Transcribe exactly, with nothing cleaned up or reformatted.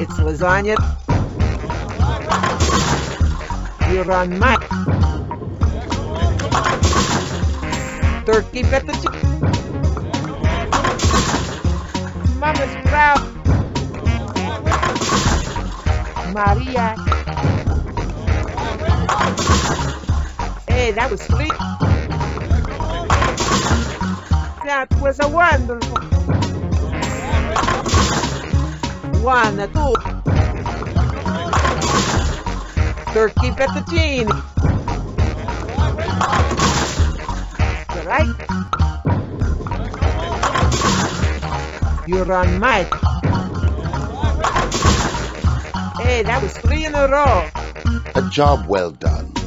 It's lasagna. You're on my turkey fettuccine. Mama's proud. Maria. Hey, that was sweet. That was a wonderful. One, two. Turkey fettuccine. You're right. You're on my. Hey, that was three in a row. A job well done.